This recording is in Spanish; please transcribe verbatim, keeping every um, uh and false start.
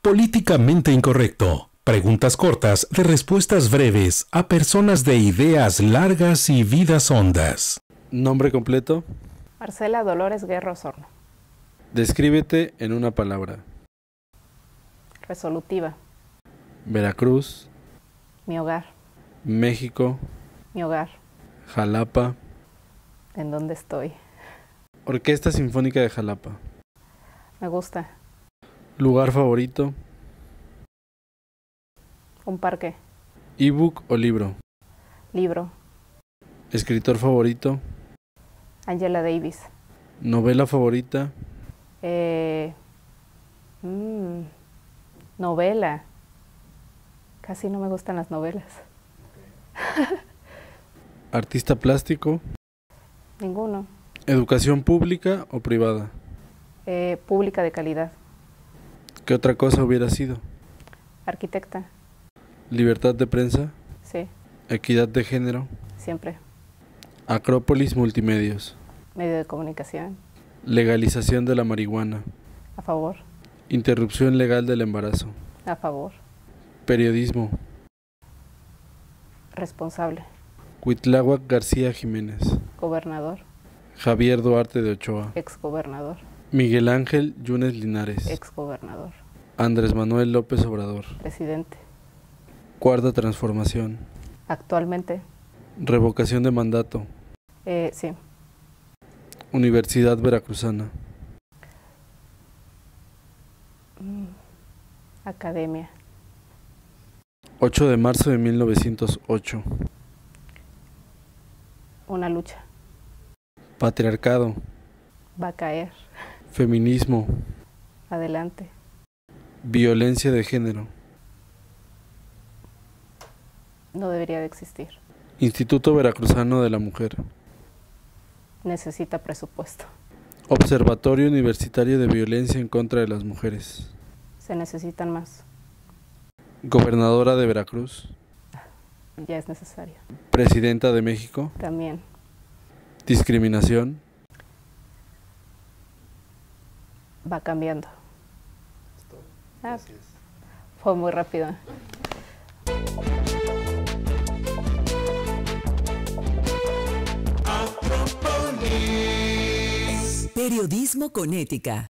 Políticamente incorrecto. Preguntas cortas de respuestas breves a personas de ideas largas y vidas hondas. Nombre completo. Marcela Dolores Guerra Osorno. Descríbete en una palabra. Resolutiva. Veracruz. Mi hogar. México. Mi hogar. Jalapa. ¿En dónde estoy? Orquesta Sinfónica de Jalapa. Me gusta. Lugar favorito. Un parque. Ebook o libro. Libro. Escritor favorito. Angela Davis. Novela favorita. Eh, mm, novela. Casi no me gustan las novelas. Artista plástico. Ninguno. Educación pública o privada. Eh, pública de calidad. ¿Qué otra cosa hubiera sido? Arquitecta. Libertad de prensa. Sí, Equidad de género. siempre. Acrópolis Multimedios. Medio de comunicación. Legalización de la marihuana. A favor. Interrupción legal del embarazo. A favor. Periodismo. Responsable. Cuitláhuac García Jiménez. Gobernador. Javier Duarte de Ochoa. Exgobernador. Miguel Ángel Yunes Linares. Exgobernador. Andrés Manuel López Obrador. Presidente. Cuarta transformación. Actualmente. Revocación de mandato. Eh, sí. Universidad Veracruzana. Mm, Academia. ocho de marzo de mil novecientos ocho. Una lucha. Patriarcado. Va a caer. Feminismo. Adelante. Violencia de género. No debería de existir. Instituto Veracruzano de la Mujer. Necesita presupuesto. Observatorio Universitario de Violencia en contra de las Mujeres. Se necesitan más. Gobernadora de Veracruz. Ya es necesario. Presidenta de México. También. Discriminación. Va cambiando. Ah, fue muy rápido. Periodismo con ética.